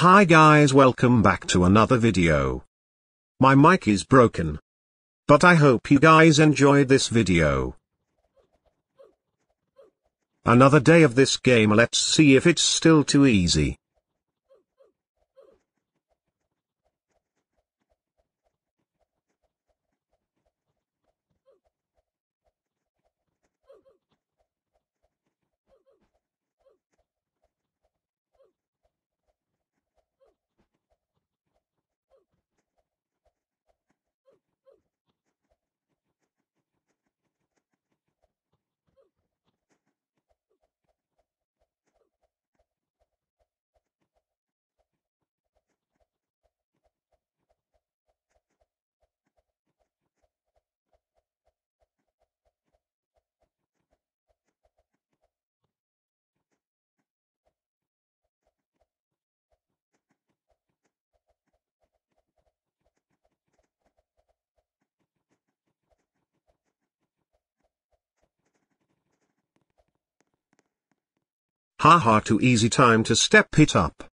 Hi guys, welcome back to another video. My mic is broken, but I hope you guys enjoyed this video. Another day of this game, let's see if it's still too easy. Haha, too easy, time to step it up.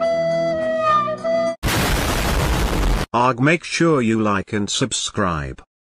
Make sure you like and subscribe.